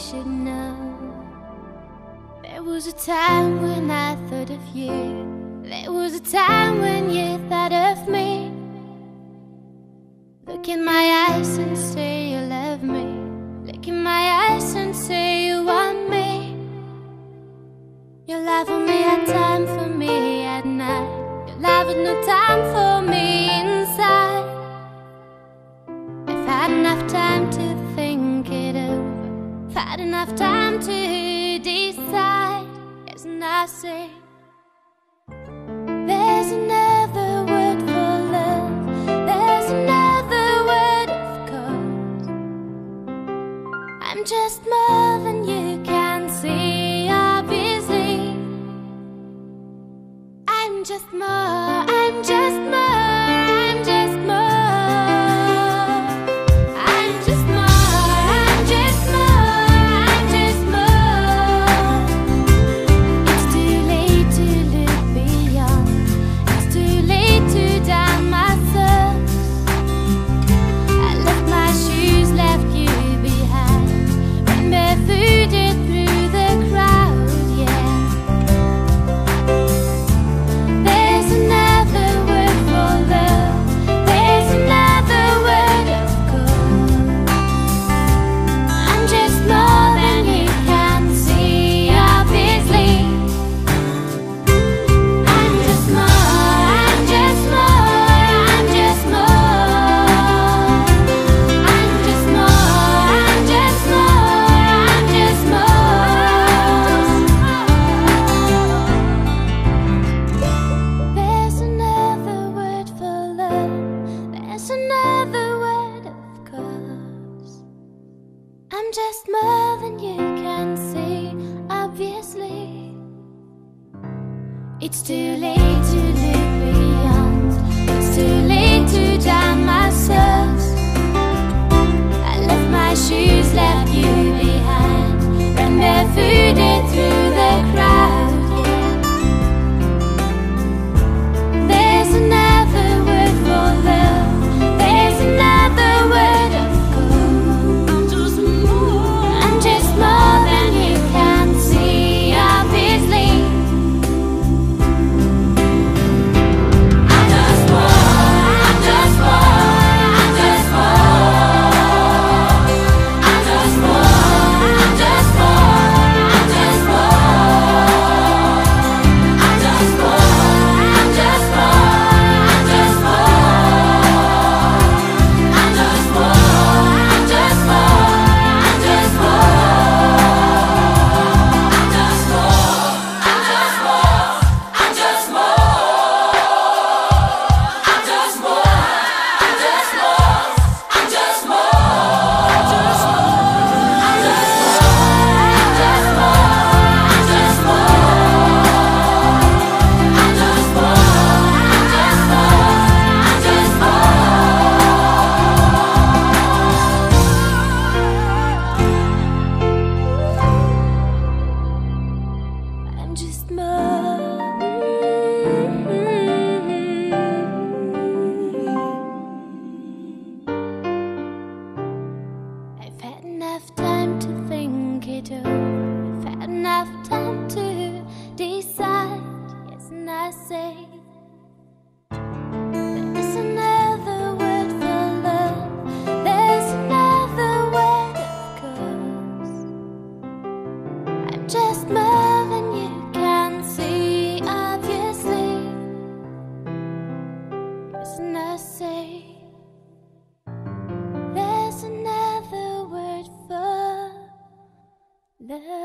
should know. There was a time when I thought of you. There was a time when you thought of me. Look in my eyes and say you love me. Look in my eyes and say you want me. Your love only had time for me at night. Your love had no time for me inside. I've had enough time to think it over. I've had enough time to decide. Yes, and I say there's another word for love. There's another word, of course. I'm just more than you can see, obviously. I'm just more, I'm just more, I'm just more. I'm just more, I'm just more, I'm just more. It's too late to look beyond. It's too late to down myself. I left my shoes, left you behind. Ran barefooted through the crowd, yeah. There's another word for love. There's another word, of course. I'm just more than you can see, obviously. I'm just more, I'm just more, I'm just more. I'm just more, I'm just more, I'm just more. There's another word for love. There's another word, of course. I'm just more than you can see, obviously. It's too late to look beyond. It's too late to down myself. I left my shoes, left you behind. Ran barefooted through the crowd, yeah. There's another word for love. There's another word, of course. I'm just more than you can see, obviously. I'm just more, I'm just more, I'm just more. I'm just more, I'm just more, I'm just more. I'm just more, I'm just more, I'm just more. I'm just more, I'm just more, I'm just I've had enough time to think it over. I've had enough time to decide. Yes, and I say there's another word for love. There's another word, of course. I'm just more than you can see, obviously. Yes, and I say there's another word for love.